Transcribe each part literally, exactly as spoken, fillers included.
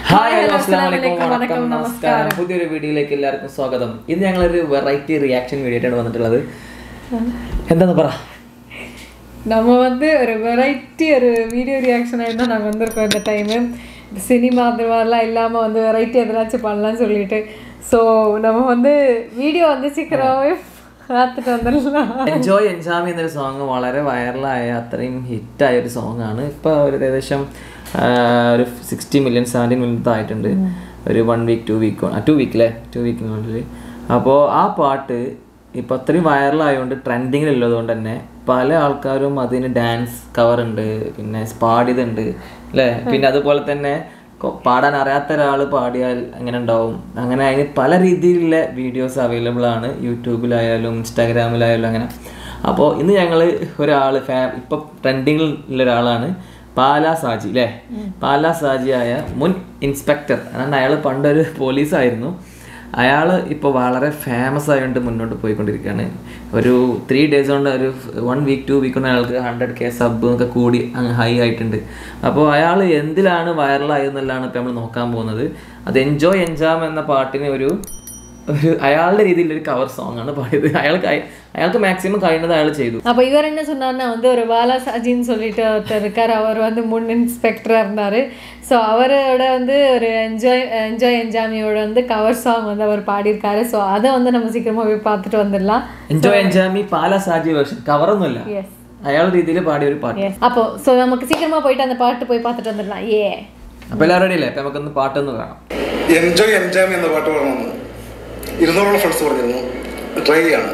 Hi hello അസ്സലാമു അലൈക്കും വണക്കം നമസ്കാരം. പുതിയൊരു വീഡിയോയിലേക്ക് എല്ലാവർക്കും സ്വാഗതം. ഇന്ന് ഞങ്ങളൊരു വെറൈറ്റി റിയാക്ഷൻ വീഡിയോ ആയിട്ടാണ് വന്നിട്ടുള്ളത്. എന്താന്ന് പറ, நம்ம வந்து ஒரு வெரைட்டி ஒரு வீடியோ ரியாக்ஷன் ஆகிட்டு நாங்கள் வந்திருக்கோம். இந்த டைமு சினிமா அது மாதிரிலாம் இல்லாமல் வந்து வெரைட்டி எதனாச்சும் பண்ணலான்னு சொல்லிட்டு ஸோ நம்ம வந்து വീഡിയോ வந்து സീക്കിരമായി பார்த்துட்டு வந்துடலாம். എൻജോയ് എൻജാമി എന്നൊരു സോങ് വളരെ വൈറലായ അത്രയും ഹിറ്റായ ഒരു സോങ് ആണ്. ഇപ്പോൾ ഒരു ഏകദേശം ഒരു സിക്സ്റ്റി മില്യൺ സെവൻറ്റീൻ മില്യൺ ആയിട്ടുണ്ട്. ഒരു one week two week two വീക്കിലെ ടു വീക്കിനുള്ളിൽ. അപ്പോൾ ആ പാട്ട് ഇപ്പോൾ അത്രയും വൈറലായതുകൊണ്ട് ട്രെൻഡിങ്ങിലുള്ളതുകൊണ്ട് തന്നെ പല ആൾക്കാരും അതിന് ഡാൻസ് കവർ ഉണ്ട്, പിന്നെ പാടിയതുണ്ട് അല്ലേ. പിന്നെ അതുപോലെ തന്നെ പാടാൻ അറിയാത്ത ഒരാൾ പാടിയാൽ എങ്ങനെ ഉണ്ടാവും, അങ്ങനെ അതിന് പല രീതിയിലുള്ള വീഡിയോസ് അവൈലബിൾ ആണ് യൂട്യൂബിലായാലും ഇൻസ്റ്റാഗ്രാമിലായാലും അങ്ങനെ. അപ്പോൾ ഇന്ന് ഞങ്ങൾ ഒരാൾ ഫാ ഇപ്പം ട്രെൻഡിങ്ങിലുള്ള ഒരാളാണ് പാലാ സാജി അല്ലേ. പാലാ സാജിയായ മുൻ ഇൻസ്പെക്ടർ, കാരണം അയാൾ പണ്ടൊരു പോലീസായിരുന്നു. അയാൾ ഇപ്പോൾ വളരെ ഫേമസ് ആയതുകൊണ്ട് മുന്നോട്ട് പോയിക്കൊണ്ടിരിക്കുകയാണ്. ഒരു ത്രീ ഡേയ്സ് കൊണ്ട് ഒരു വൺ വീക്ക് ടു വീക്ക് കൊണ്ട് അയാൾക്ക് ഹൺഡ്രഡ് കെ സബ് ഒക്കെ കൂടി അങ്ങ് ഹൈ ആയിട്ടുണ്ട്. അപ്പോൾ അയാൾ എന്തിലാണ് വൈറലായതെന്നുള്ളതാണ് ഇപ്പോൾ നമ്മൾ നോക്കാൻ പോകുന്നത്. അത് എൻജോയ് എൻജാം എന്ന പാട്ടിന് ഒരു ഒരു അയാളുടെ രീതിയിലൊരു കവർ സോങ് ആണ് പാടിയത്. അയാൾക്ക് അയാൾക്ക് മാക്സിമം കഴിയുന്നത് അയാൾ ചെയ്തു. அப்போ இவர் என்ன சொன்னார்னா வந்து ஒரு பாலா சாஜின்னு சொல்லிட்டு ஒருத்தர் இருக்கார். அவர் வந்து முன் இன்ஸ்பெக்டராக இருந்தார். ஸோ அவரோட வந்து ஒரு என்ஜாய் என்ஜாய் என்ஜாமியோட வந்து கவர் சாங் வந்து அவர் பாடியிருக்காரு. ஸோ அதை வந்து நம்ம சீக்கிரமாக போய் பார்த்துட்டு வந்துடலாம். എൻജോയ് എൻജാമി പാലാ സാജി വേർഷൻ, കവറൊന്നുമില്ല, അയാളുടെ രീതിയിൽ പാടിയ ഒരു പാട്ട്. അപ്പോൾ സോ നമുക്ക് സീക്കിരமாக പോയിട്ട് அந்த പാട്ട് പോയി பார்த்துட்டு வந்துடலாம். ഏ അപ്പോൾ എല്ലാവരും റെഡി അല്ലേ? അപ്പോൾ നമുക്കൊന്ന് പാട്ടൊന്ന് കാണാം. എൻജോയ് എൻജാമി എന്ന പാട്ട് പാടണമെന്ന് ഇരുന്നൂറോളം ഫ്രണ്ട്സ് പറഞ്ഞിരുന്നു. ട്രൈ ചെയ്യാണ്.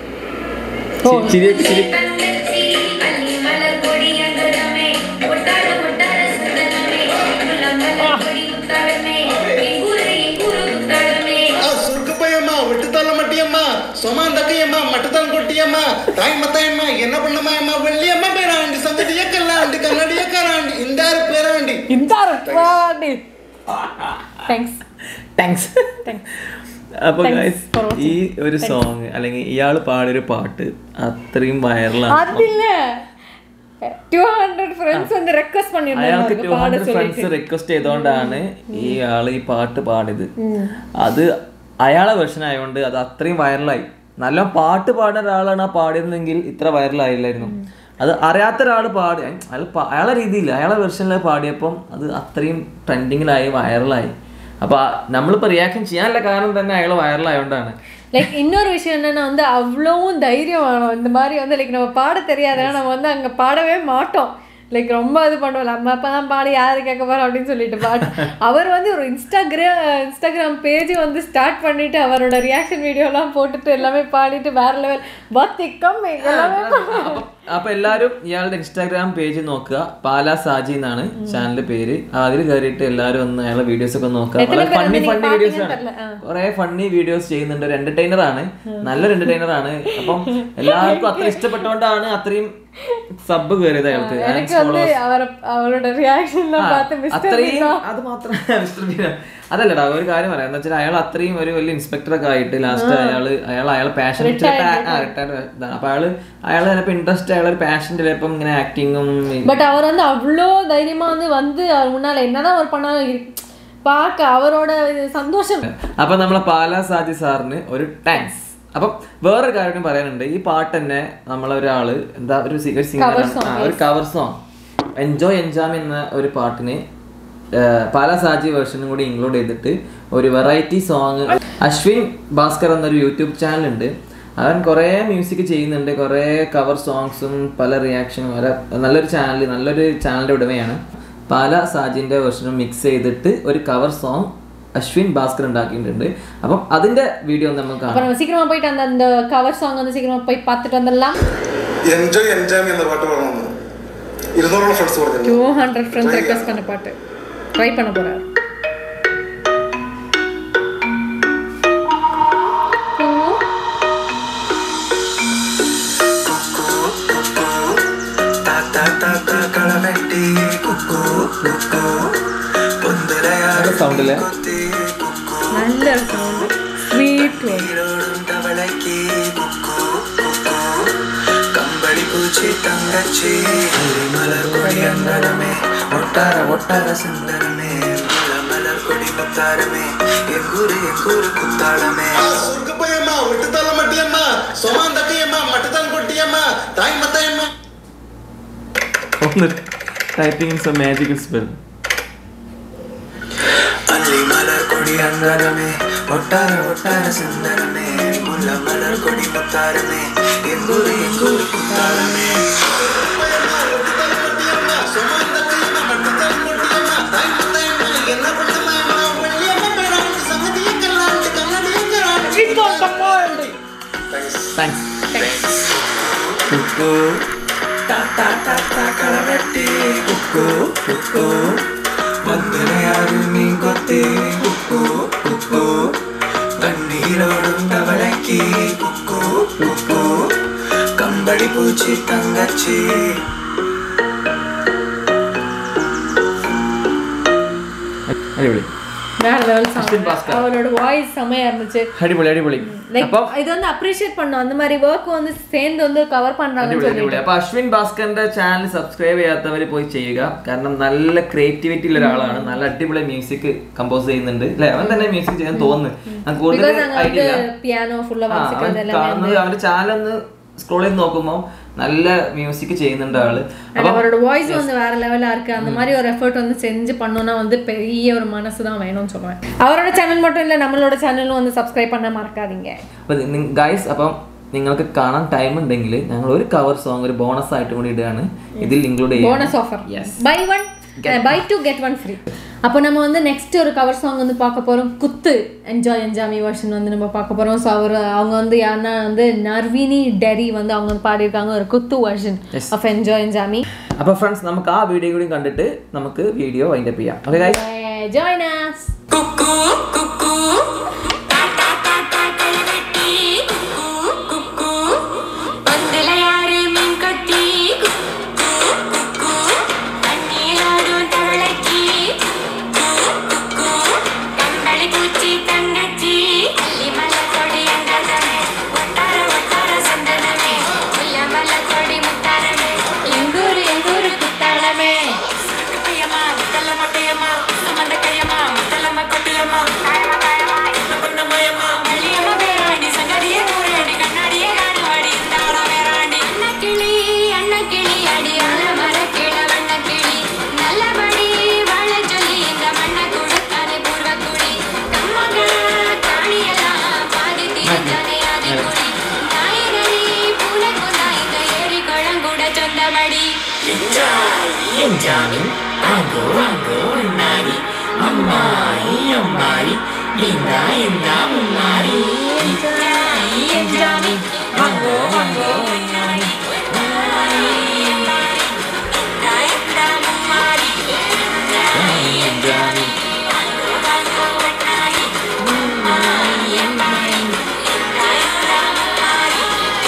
சுருக்கப்பையம்மா விட்டுத்தாள மட்டியம்மா சொமாந்தக்கையம்மா மட்டுத்தாள் கொட்டியம்மா தாய் மத்தாயம்மா என்ன பண்ணமாயம்மா வெள்ளியம்மா பேராண்டி சங்கதிய கல்லாண்டி கண்ணடிய கராண்டி இந்தார பேராண்டி இந்தார பேராண்டி. താങ്ക്സ് താങ്ക്സ് അപ്പോൾ ഗൈസ്, ഈ ഒരു സോങ് അല്ലെങ്കിൽ ഇയാൾ പാടിയൊരു പാട്ട് അത്രയും വൈറലാണ്. അയാൾക്ക് ടു ഹൺഡ്രഡ് ഫ്രണ്ട്സ് റിക്വസ്റ്റ് ചെയ്തോണ്ടാണ് ഈ ആള് ഈ പാട്ട് പാടിയത്. അത് അയാളെ വെർഷൻ ആയതുകൊണ്ട് അത് അത്രയും വൈറലായി. നല്ല പാട്ട് പാടുന്ന ഒരാളാണ് ആ പാടിയതെങ്കിൽ ഇത്ര വൈറലായില്ലായിരുന്നു. അത് അറിയാത്ത ഒരാൾ പാടി അയാൾ അയാളെ രീതിയിൽ അയാളെ വെർഷനിൽ പാടിയപ്പം അത് അത്രയും ട്രെൻഡിങ്ങിലായി വൈറലായി. அப்போ நம்மளும் ரியாக்ஷன் செய்யல காரணம் தானே அயல வைரல் ஆயொண்டாണ്. லைக் இன்னொரு விஷயம் என்னன்னா வந்து அவ்வளவும் தைரியம் வேணும். இந்த மாதிரி வந்து லைக் நம்ம பாட தெரியாதனா நம்ம வந்து அங்கே பாடவே மாட்டோம். லைக் ரொம்ப இது பண்ணுவோம், நம்ம அப்போ தான் பாடி யார் கேட்க போகிறோம் அப்படின்னு சொல்லிட்டு பாட்டு. அவர் வந்து ஒரு இன்ஸ்டாகிராம் இன்ஸ்டாகிராம் பேஜ் வந்து ஸ்டார்ட் பண்ணிட்டு அவரோட ரியாக்ஷன் வீடியோலாம் போட்டுட்டு எல்லாமே பாடிட்டு வேற லெவல் பத்திக்கம் எல்லாமே. അപ്പോൾ എല്ലാവരും ഇയാളുടെ ഇൻസ്റ്റാഗ്രാം പേജ് നോക്കുക. പാലാ സാജി എന്നാണ് ചാനലിന്റെ പേര്. അതിൽ കയറിയിട്ട് എല്ലാവരും ഒന്ന് അയാളുടെ വീഡിയോസ് ഒക്കെ നോക്കുക. ഫണ്ണി ഫണ്ണി വീഡിയോസ് ആണ്, കുറെ ഫണ്ണി വീഡിയോസ് ചെയ്യുന്നുണ്ട്. ഒരു എന്റർടൈനർ ആണ്, നല്ലൊരു എന്റർടൈനർ ആണ്. അപ്പം എല്ലാവർക്കും അത്ര ഇഷ്ടപ്പെട്ടോണ്ടാണ് അത്രയും സബ് കയറിയത് അയാൾക്ക്. അത്രയും അത് മാത്രം അതല്ലടാ ഒരു കാര്യം പറയാം. എന്താ വെച്ചാൽ അയാൾ അത്രയും ഒരു വലിയ ഇൻസ്പെക്ടർ ഒക്കെ ആയിട്ട് ലാസ്റ്റ് അയാള് അയാൾ അയാളെ പാഷൻ ഇതാണ്. അപ്പൊ അയാള് അയാൾ ചിലപ്പോ ഇൻട്രസ്റ്റ് അയാളൊരു പാഷൻ ചിലപ്പം ഇങ്ങനെ ആക്ടിങ്ങും. பட் அவர் வந்து அவ்வளோ தைரியமா வந்து வந்து அவர் முன்னால என்னதான் அவர் பண்ணாலும் பார்க்க அவரோட സന്തോഷം. അപ്പൊ നമ്മളെ പാലാ സാജി സാറിന് ഒരു താങ്ക്സ്. അപ്പം വേറൊരു കാര്യം പറയാനുണ്ട്. ഈ പാട്ട് തന്നെ നമ്മളൊരാള് എന്താ ഒരു സിംഗറാണ്, ഒരു കവർ സോങ് എൻജോയ് എൻജാം എന്ന ഒരു പാട്ടിന് പാലാ സാജി വേർഷനും കൂടി ഇൻക്ലൂഡ് ചെയ്തിട്ട് ഒരു വെറൈറ്റി സോങ് അശ്വിൻ ഭാസ്കർ എന്നൊരു യൂട്യൂബ് ചാനലുണ്ട്. അവൻ കുറേ മ്യൂസിക് ചെയ്യുന്നുണ്ട്, കുറേ കവർ സോങ്സും പല റിയാക്ഷനും. നല്ലൊരു ചാനൽ നല്ലൊരു ചാനലിൻ്റെ ഉടമയാണ്. പാലാ സാജിൻ്റെ വേർഷനും മിക്സ് ചെയ്തിട്ട് ഒരു കവർ സോങ് അശ്വിൻ ഭാസ്കർ ഉണ്ടാക്കിയിട്ടുണ്ട്. അപ്പം അതിന്റെ വീഡിയോ നമുക്ക് കാണാം. സീക്കിരമാ പോയിട്ട് அந்த കവർ സോങ് வந்து சீக்கிரமா போய் பார்த்துட்டு வந்துடலாம். എൻജോയ് എൻജാമി എന്ന പാട്ട് പാടണമെന്ന് ഇരുന്നൂറോളം ഫ്രണ്ട്സ് പറഞ്ഞു. ടു ഹൺഡ്രഡ് ഫ്രണ്ട്സ് റിക്വസ്റ്റ് பண்ண பாட்டு ட்ரை பண்ண போறாரு. സൗണ്ടിലെ നല്ല സൗണ്ട് സ്വീറ്റ് കമ്പളി പൂച്ചി തങ്കച്ചി മലർ കൊടി അങ്കണമേ ഒട്ടാര ഒട്ടാര സുന്ദരമേ മലർ മുത്താരമേ എങ്കൂര് എങ്കൂര് കുത്താളമേ സുർഗപ്പയമ്മ വിട്ടുതള്ള മട്ടിയമ്മ സൊമാൻ തക്കയമ്മ മട്ടത്തൻ കൊട്ടിയമ്മ തായ് മത്തയമ്മ ഒന്ന് typing in some magical spell അല്ലി മലർ കൊടി അങ്കരമേ ഒട്ടാര ഒട്ടാര സുന്ദരമേ മുല്ല മലർ കൊടി മുത്താരമേ എങ്കൂര് എങ്കൂര് കുത്താളമേ കുക്കു താത്താ താത്താ കളവെട്ടി കുക്കു കുക്കു വന്ദനയാരു നീ കൊത്തി കുക്കു കുക്കു കണ്ണീരോടും തവളക്കി കുക്കു കുക്കു കമ്പടി പൂച്ചി തങ്കച്ചി അടിപൊളി வேற லெவல் அஸ்வின் பாஸ்கர் அவரோட வாய்ஸ் செமையா இருந்துச்சு அடிபொளி அடிபொளி லைக் இது வந்து அப்ரிஷியேட் பண்ணோம் அந்த மாதிரி வர்க் வந்து சேர்ந்து வந்து കവർ പண்றாங்கன்னு சொல்லிட்டு അപ്പോൾ അശ്വിൻ ഭാസ്കറിന്റെ ചാനൽ സബ്സ്ക്രൈബ് ചെയ്യാത്തവർ പോയി ചെയ്യുക കാരണം നല്ല ക്രിയേറ്റിവിറ്റി ഉള്ള ഒരാളാണ് നല്ല അടിപൊളി മ്യൂസിക് കമ്പോസ് ചെയ്യുന്നുണ്ട് അല്ലേ അവൻ തന്നെ മ്യൂസിക് ചെയ്യാൻ തോന്നുന്നു കൂടുതൽ ഐഡിയ പിയാനോ ഫുൾ കാണുന്നത് അവന്റെ ചാനൽ ഒന്ന് സ്ക്രോൾ ചെയ്ത് നോക്കുമ്പോൾ നല്ല மியூசிக் ചെയ്യുന്നുണ്ട് ஆளு அவரோட வாய்ஸ் வந்து வேற லெவலா இருக்கு அந்த மாதிரி ஒரு எஃபோர்ட் வந்து செஞ்சு பண்ணனும்னா வந்து பெரிய ஒரு மனசு தான் வேணும்னு சொல்றேன் அவரோட சேனல் மட்டும் இல்ல நம்மளோட சேனலும் வந்து சப்ஸ்கிரைப் பண்ண മറക്കാதீங்க അപ്പോൾ ഗയ്സ് അപ്പോൾ നിങ്ങൾക്ക് കാണാൻ ടൈം ഉണ്ടെങ്കിൽ ഞങ്ങൾ ഒരു കവർ സോങ് ഒരു ബോണസ് ആയിട്ട് കൂടി ഇടാണ് ഇതിൽ ഇൻക്ലൂഡ് ചെയ്യാം bonus offer buy one buy two get one free அப்போ நம்ம வந்து நெக்ஸ்ட் ஒரு கவர் சாங் வந்து பார்க்க போறோம் குத்து என்ஜாய் என்ஜாமி வெர்ஷன் வந்து நம்ம பார்க்க போறோம் சோ அவர் அவங்க வந்து யாருன்னா வந்து நர்வினி டெரி வந்து அவங்க வந்து பாடியிருக்காங்க ஒரு குத்து வெர்ஷன் ஆஃப் என்ஜாய் என்ஜாமி അപ്പോൾ ഫ്രണ്ട്സ് നമുക്ക് ആ വീഡിയോ കൂടി കണ്ടിട്ട് നമുക്ക് വീഡിയോ വൈൻഡ് അപ്പ് ചെയ്യാം ഓക്കേ ഗയ്സ് ജോയിൻ us കുക്കു കുക്കു താത്താ താത്താ കളവെട്ടി കുക്കു കുക്കു വന്ദനയാരു മീൻ കൊത്തി കുക്കു Kuku കണ്ണീരോടും തവളക്കി Enjami, ango ango nari, ammai ammai, inda inda mummari. Enjami, enjami, ango ango nari, ammai ammai, inda inda mummari. Enjami, enjami, ango ango nari, ammai ammai, inda inda mummari.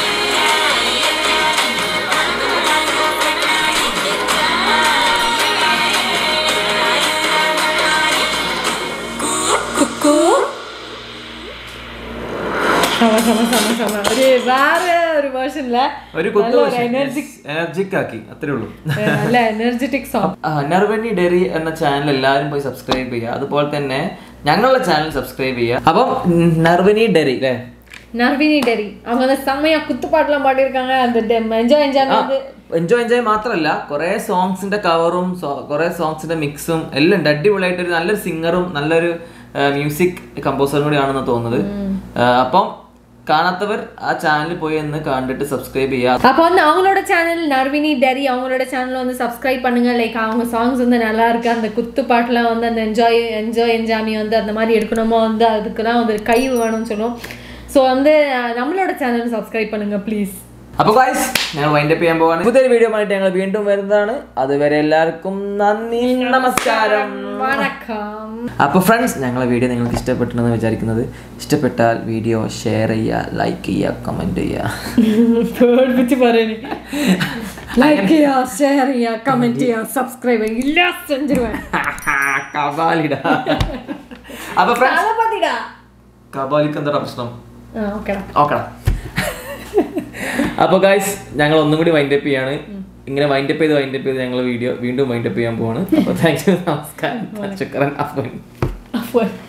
ഒരു വേറെ ഒരു വേർഷനില ഒരു എനർജിക് ആക്കി അത്രേ ഉള്ളൂ നല്ല എനർജറ്റിക് സോങ് നർവനി ഡെറി എന്ന channel എല്ലാവരും പോയി സബ്സ്ക്രൈബ് ചെയ്യുക അതുപോലെ തന്നെ ഞങ്ങളുടെ ചാനൽ സബ്സ്ക്രൈബ് ചെയ്യുക അപ്പം നർവനി ഡെറി അല്ലേ നർവിനി ഡെറി அவங்க செம்மையா കുത്തുപാട്ടെല്ലാം പാടിயிருக்காங்க அந்த എൻജോയ് എൻജോയ് എൻജോയ് എൻജോയ് മാത്രമല്ല കുറെ സോങ്സിന്റെ കവറും കുറെ സോങ്സിന്റെ മിക്സും എല്ലാം ഉണ്ട് അടിപൊളിയായിട്ട് ഒരു നല്ലൊരു സിംഗറും നല്ലൊരു മ്യൂസിക് കമ്പോസറും കൂടിയാണെന്ന് തോന്നുന്നത് അപ്പം കാണാത്തവർ ആ ചാനൽ പോയി ഒന്ന് കണ്ടിട്ട് സബ്സ്ക്ரைப் ചെയ്യുക அப்போ வந்து அவங்களோட சேனல் நர்வினி டெரி அவங்களோட சேனல் வந்து சப்ஸ்கிரைப் பண்ணுங்க லைக் அவங்க சாங்ஸ் வந்து நல்லா இருக்கு அந்த குத்து பாட்டுலாம் வந்து அந்த என்ஜாய் என்ஜாய் என்ஜாமி வந்து அந்த மாதிரி எடுக்கணுமோ வந்து அதுக்கெல்லாம் வந்து கை வேணும்னு சொல்லுவோம் ஸோ வந்து நம்மளோட சேனல் சப்ஸ்கிரைப் பண்ணுங்க ப்ளீஸ் അപ്പോൾ ഗയ്സ് ഞങ്ങൾ വൈൻഡ് അപ്പ് ചെയ്യാൻ പോവാണ് പുതിയൊരു വീഡിയോ ആയിട്ട് ഞങ്ങൾ വീണ്ടും വരുന്നതാണ് അതുവരെ എല്ലാവർക്കും നന്ദി നമസ്കാരം വണക്കം അപ്പോൾ ഫ്രണ്ട്സ് ഞങ്ങളെ വീഡിയോ നിങ്ങൾക്ക് ഇഷ്ടപ്പെട്ടെന്ന് വിചാരിക്കുന്നത് ഇഷ്ടപ്പെട്ടാൽ വീഡിയോ ഷെയർ ചെയ്യുക ലൈക്ക് ചെയ്യുക കമന്റ് ചെയ്യുക ലൈക്ക് ചെയ്യുക ഷെയർ ചെയ്യുക കമന്റ് ചെയ്യുക സബ്സ്ക്രൈബ് ചെയ്യുക ഇല്ല സെഞ്ചുറി കബാലിട അപ്പോൾ ഫ്രണ്ട്സ് കബാലിക്ക് എന്താ പ്രശ്നം ഓക്കെടാ ഓക്കെടാ അപ്പോൾ ഗൈസ് ഞങ്ങൾ ഒന്നും കൂടി വൈൻഡ് അപ്പ് ചെയ്യാണ് ഇങ്ങനെ വൈൻഡ് അപ്പ് ചെയ്ത് വൈൻഡ് അപ്പ് ചെയ്ത് ഞങ്ങൾ വീഡിയോ വീണ്ടും വൈൻഡ് അപ്പ് ചെയ്യാൻ പോവാണ് അപ്പോൾ താങ്ക് യു നമസ്കാരം. F word.